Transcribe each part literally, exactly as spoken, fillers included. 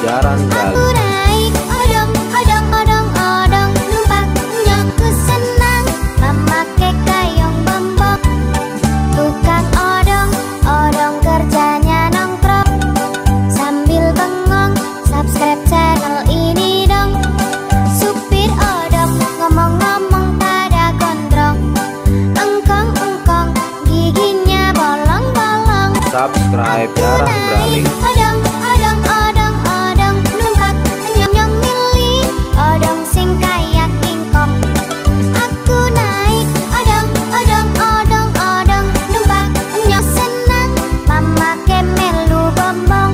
jaran beralih. Aku naik odong, odong, odong, odong, numpaknya ku senang memakai kayong bembok. Tukang odong, odong kerjanya nongkrong sambil bengong, subscribe channel ini dong. Supir odong ngomong-ngomong pada gondrong, engkong-engkong giginya bolong-bolong. Subscribe jaran beralih. Odong, odong, odong, odong, numpak nyong-nyong milih odong sing kayak kingkong. Aku naik odong, odong, odong, odong, numpak nyong senang memakai melu bombong.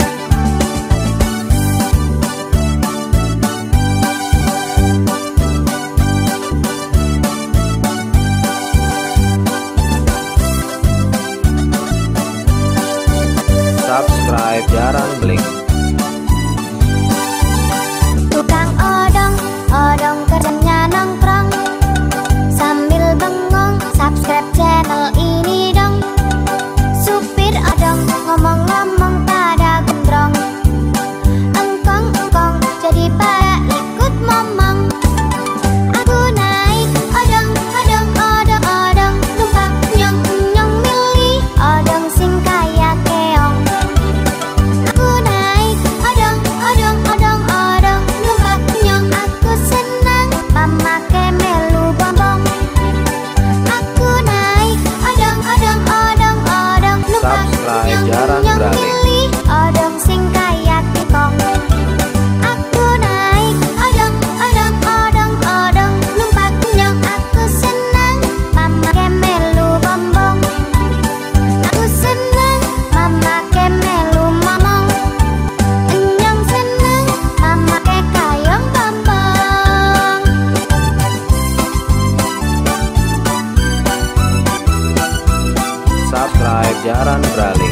Subscribe jaran beling. Tukang odong, odong kerjanya nongkrong sambil bengong, subscribe channel ini dong. Supir odong ngomong-ngomong pada gondrong, engkong-engkong jadi pada ikut momong. Aku naik odong, odong, odong, odong, numpak nyong-nyong milih odong sing kaya keong. Aku naik odong, odong, odong, odong, numpak nyong aku senang memakai melu bombong. Aku naik odong, odong, odong, odong, numpak Subscribe nyong jaran nyong beralih. milih odong sing kaya kingkong. Aku naik odong, odong, odong, odong, numpak nyong aku senang memakai melu bombong. Aku senang memakai melu momong, nyong senang memakai kayong bombong. Subscribe jaran beralih.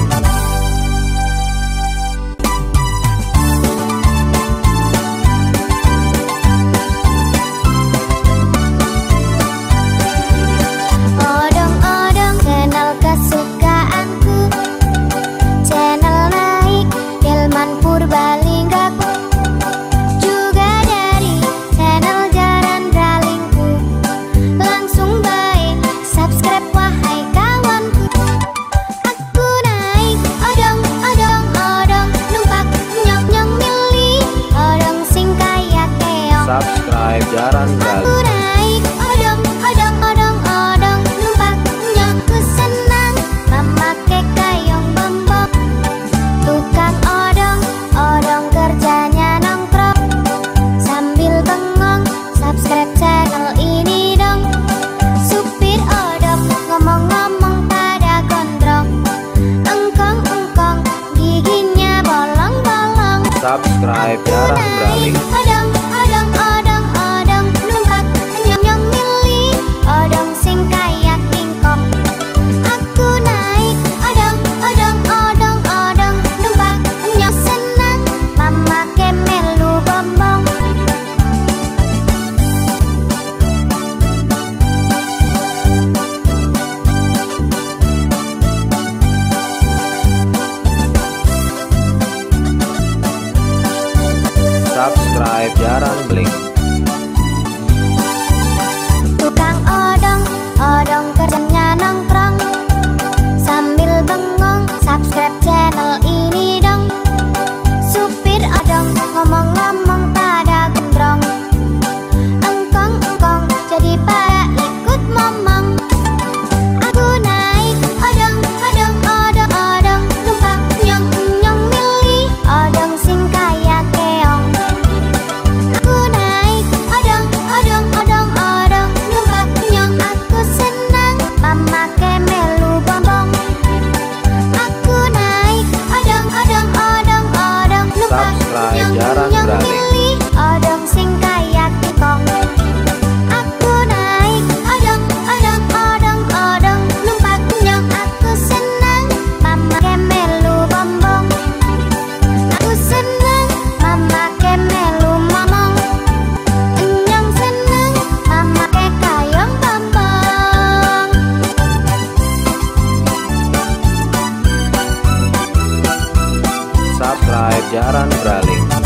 Odong-odong channel kesukaanku, channel naik Delman Purbalinggaku, juga dari channel jaran bralingku. Langsung baik subscribe wahai kawanku. Aku naik odong, odong, odong, numpak nyong-nyong milih odong sing kaya keong. Subscribe jaran Aku beralih. naik odong, odong, odong, odong, numpak nyong ku senang memakai kayong bembok. Tukang odong, odong kerjanya nongkrong sambil bengong, subscribe channel ini dong. Supir odong ngomong-ngomong pada gondrong, engkong-engkong giginya bolong-bolong. Subscribe jaran beralih. Odong, odong, odong, odong, numpak nyong-nyong milih odong sing kaya kingkong. Aku naik odong, odong, odong, odong, numpak nyong senang memakai melu bombong. Subscribe jaran beling. Tukang odong, odong kerjanya nongkrong sambil bengong, subscribe channel ini dong. Supir odong ngomong-ngomong pada gondrong, engkong-engkong jadi pada ikut momong. Aku naik odong, odong, odong, odong, numpak nyong-nyong milih odong sing kaya keong. Aku naik jaran braling.